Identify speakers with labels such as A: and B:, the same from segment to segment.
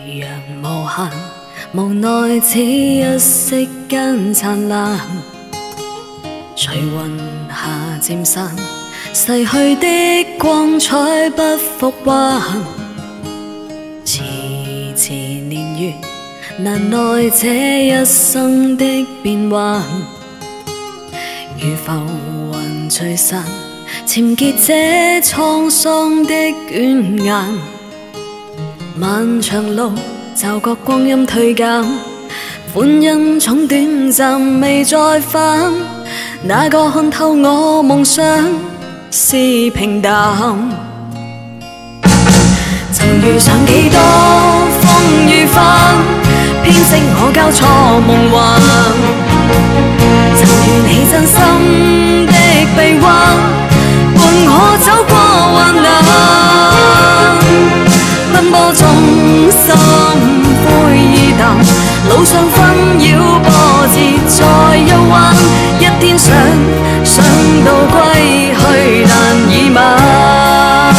A: 阳無限，無奈只一息間燦爛，隨雲下漸散，逝去的光彩不復還。遲遲年月，難耐這一生的變幻，如浮雲聚散，潛結這滄桑的捲顏。漫長路，驟覺光陰退減，歡欣總短暫未再返。哪個看透我夢想是平淡？曾遇上幾多風雨翻，編織我交錯夢幻。曾遇你真心的臂彎，伴我走過患難。奔波中心灰意淡，路上紛擾波折再憂彎。一天想到歸去，但已晚。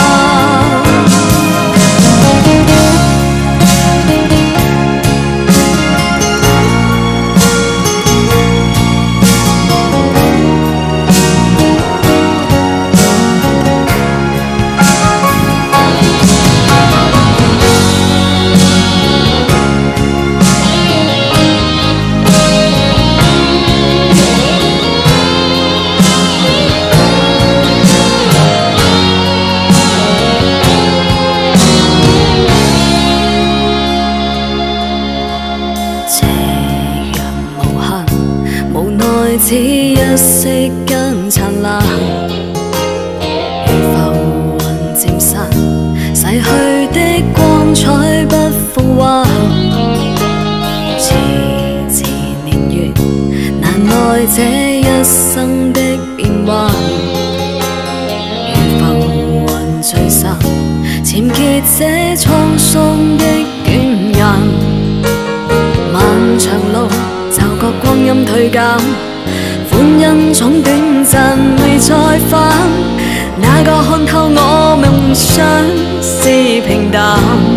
A: 只一息間燦爛，如浮雲漸散，逝去的光彩不復還。遲遲年月，難耐這一生的變幻。如浮雲聚散，潛結這滄桑的捲顏。漫長路，驟覺光陰退減。歡欣總短暫未再返，哪個看透我夢想是平淡？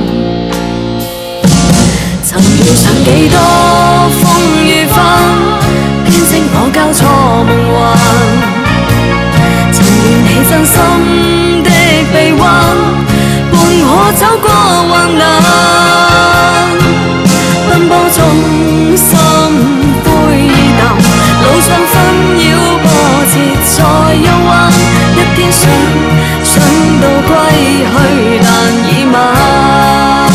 A: 曾遇上幾多風雨翻，編織我交錯夢幻。曾遇你真心的臂彎，伴我走過患難。奔波中心灰意淡，路上紛擾波折再憂彎。一天想到歸去，但已晚。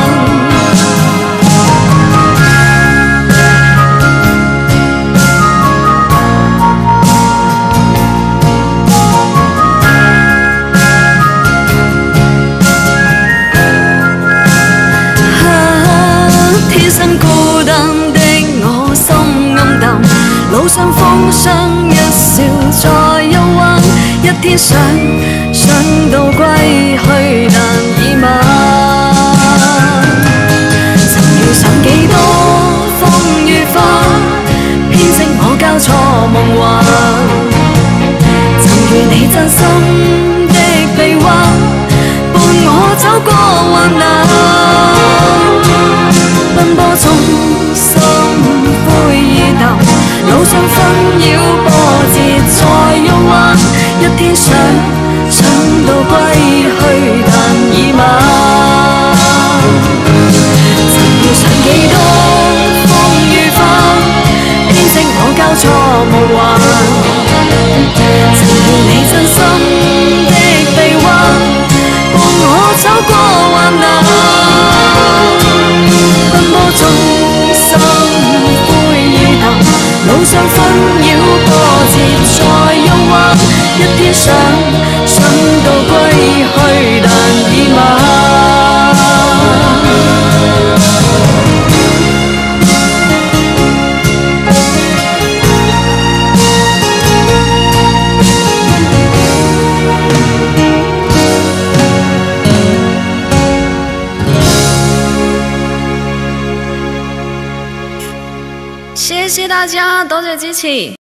A: 天生孤單的我心暗淡，路上風霜一笑再憂彎。一天想到歸去，但已晚。曾遇上幾多風雨翻，編織我交錯夢幻。曾遇你真心的臂彎，伴我走過患難。奔波中心灰意淡，路上紛擾波折再憂彎。一天想到歸去，但已晚。曾遇上幾多風雨翻，編織我交錯夢幻。曾遇你真心的臂彎，伴我走過患難。奔波中心灰意淡，路上紛擾波折再憂彎。一天想到歸去，但已晚。謝謝大家，多謝支持。